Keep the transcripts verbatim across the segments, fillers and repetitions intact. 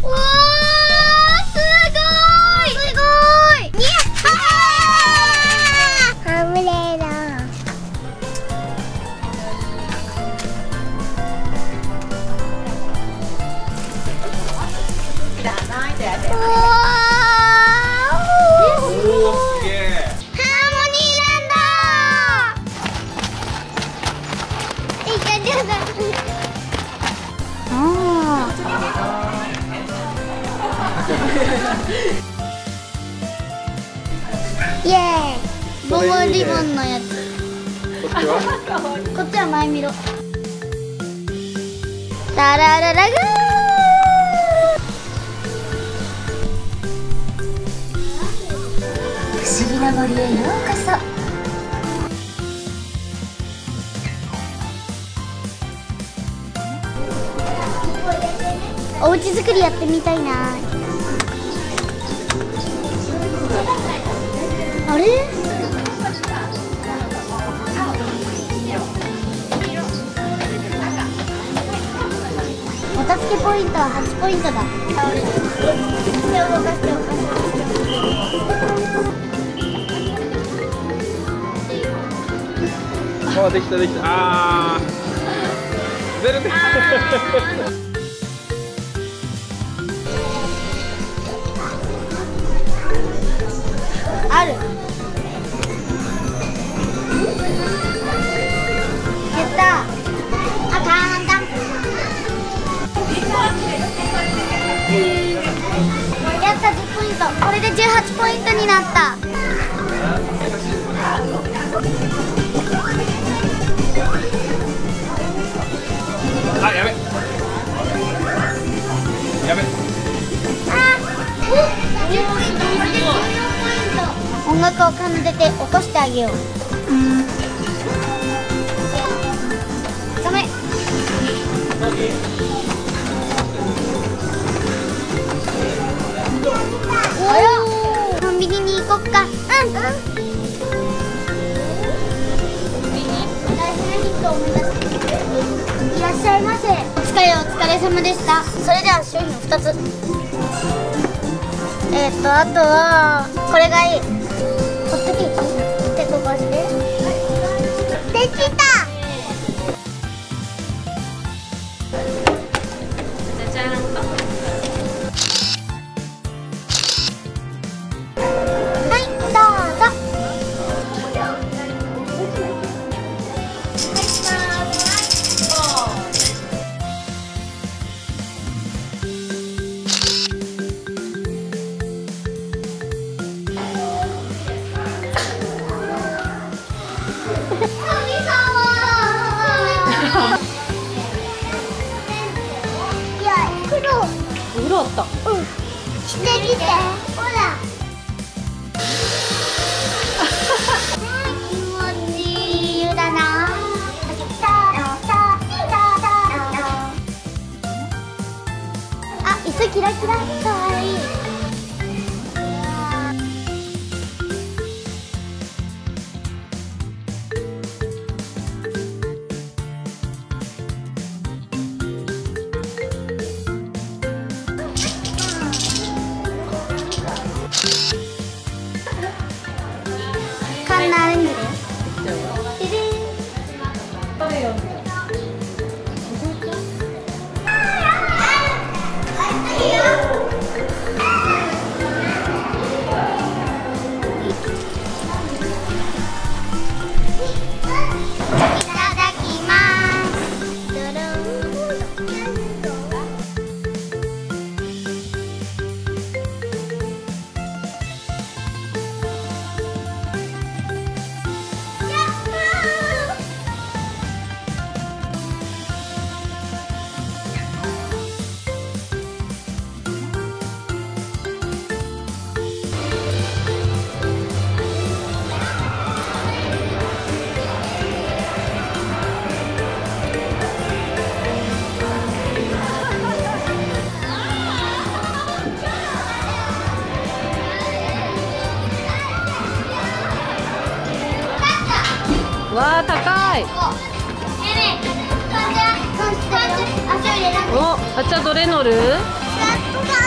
おー、すごいすごい。にゃっはー、危ねえな。おー、 おー、すげえ。 ハーモニーランド。いい感じだ。あーイエーイ。ボンボンリボンのやつ。 こっちはこっちは前見ろ。ララララグー。 不思議な森へようこそ。 おうち作りやってみたいな。あれ？お助けポイントははちポイントだ。手を動かして動かして。 あ、できたできた。あー、出るね。 ある。やった。あ、簡単。やった、じゅっポイント。これでじゅうはちポイントになった。 あ、やべ。やべ。 あ、じゅうポイント。これでじゅうよんポイント。音楽を奏でて起こしてあげよう。ダメ。おー、コンビニに行こっか。うん。大事なヒットを目指す。いらっしゃいませ。お疲れお疲れ様でした。それでは商品ふたつ。えっとあとはこれがいい。ホットケーキ手飛ばしてできた。じゃじゃん。はいどうぞ。 お風呂あった。 うん。来て来て。ほら。気持ちいい湯だな。あ、椅子キラキラ。かわいい。カンナアレンジです。ででん。 わあ、高い。お、あっちゃんどれ乗る？ やった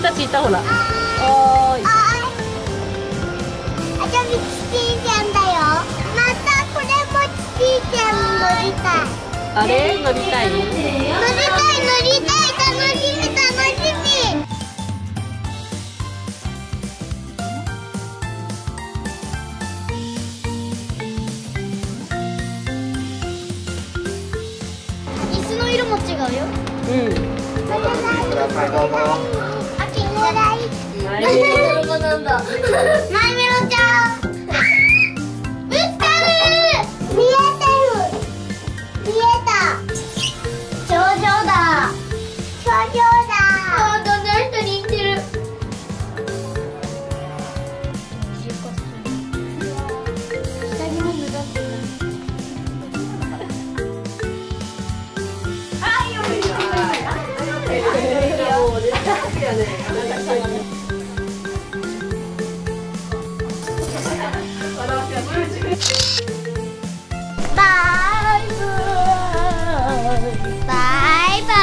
たちいたほら。おーい。 あじゃあミキティちゃんだよ。またこれもキティちゃん乗りたい。 あれ乗りたい？ 乗りたい乗りたい、楽しみ楽しみ。椅子の色も違うよ。 うん。 秋ぐらい。 ママイメロなんだ。マイメロちゃん。ぶつかる。見えてる。見えた。頂上だ。頂上だ。あ、どんな人に似てる。下着も脱がってる。バイバイバイ。